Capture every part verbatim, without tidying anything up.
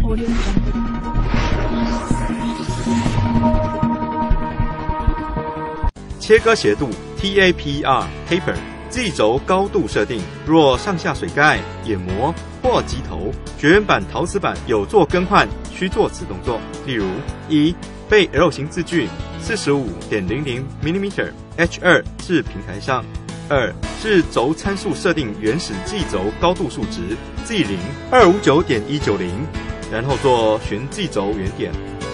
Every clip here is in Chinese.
Audio Jungle. 切割斜度 T A P E R Taper Z 轴高度设定，若上下水盖、眼膜或机头、绝缘板、陶瓷板有做更换，需做此动作。例如：一、被 L 型字距 四十五点零零 millimeter H 二 至平台上；二是轴参数设定原始 Z 轴高度数值 Z 零 二五九点一九零，然后做旋 Z 轴原点。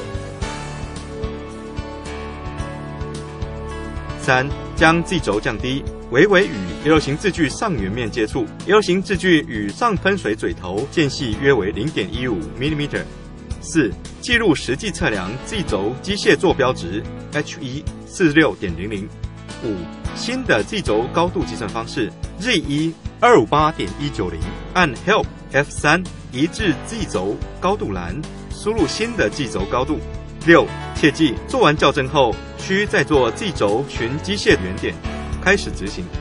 三、将 Z 轴降低，微微与 L 型字距上缘面接触 ，L 型字距与上喷水嘴头间隙约为 零点一五 millimeter。四、记录实际测量 Z 轴机械坐标值 H 一 四十六点零零。五、新的 Z 轴高度计算方式 Z 一 二五八点一九零，按 Help F 三 移至 Z 轴高度栏，输入新的 Z 轴高度。六、切记做完校正后，需再做 Z 轴循机械原点，开始执行。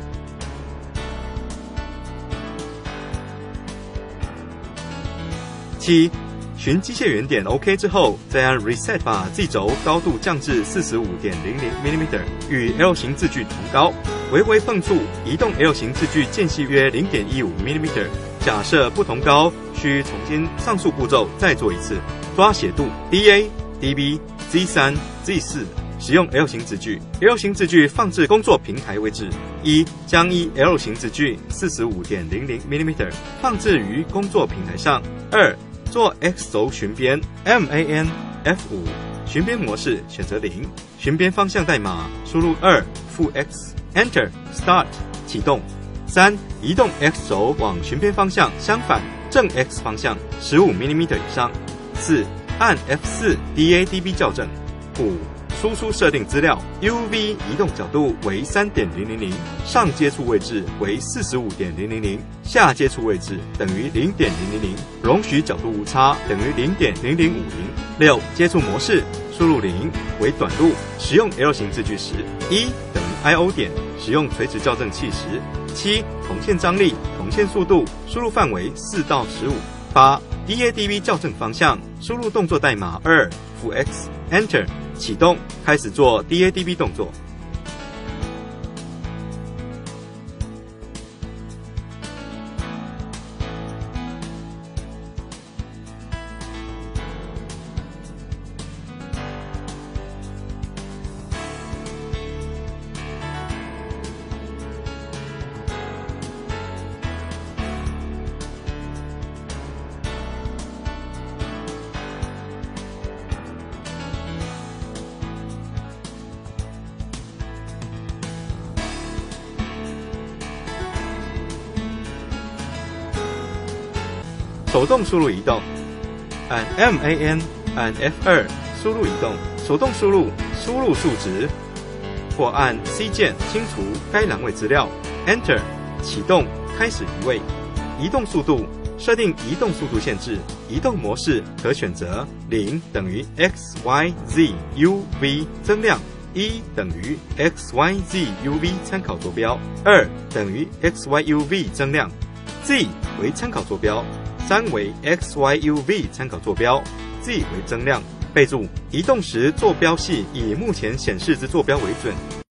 七、循机械原点 OK 之后，再按 Reset 把 Z 轴高度降至 四十五点零零 millimeter， 与 L 型字距同高，微微碰触，移动 L 型字距间隙约 零点一五 millimeter。假设不同高，需重新上述步骤再做一次。抓斜度 D A、D B、Z 三、Z 四，使用 L 型字距 ，L 型字距放置工作平台位置。一、将一 L 型字距 四十五点零零 millimeter 放置于工作平台上。二、做 X 轴循边 M A N F 五， 循边模式选择零，循边方向代码输入二负 X Enter Start 启动。三、移动 X 轴往循边方向相反正 X 方向十五 millimeter 以上。四、按 F 四 D A D B 校正。五、输出设定资料 U V 移动角度为 三点零零零， 上接触位置为 四十五点零零零， 下接触位置等于 零点零零零， 容许角度误差等于 零点零零五零。六、接触模式输入零为短路，使用 L 型字距时，一等于 I O 点，使用垂直校正器时。七、铜线张力、铜线速度输入范围四到十五。八、D A D B 校正方向，输入动作代码二负 X Enter 启动，开始做 D A D B 动作。手动输入移动，按 M A N 按 F 二 输入移动，手动输入输入数值，或按 C 键清除该栏位资料 ，Enter 启动开始移位，移动速度设定移动速度限制，移动模式可选择零等于 X Y Z U V 增量，一等于 X Y Z U V 参考坐标，二等于 X Y U V 增量 ，Z 为参考坐标。三为 X Y U V 参考坐标 ，Z 为增量。备注：移动时坐标系以目前显示之坐标为准。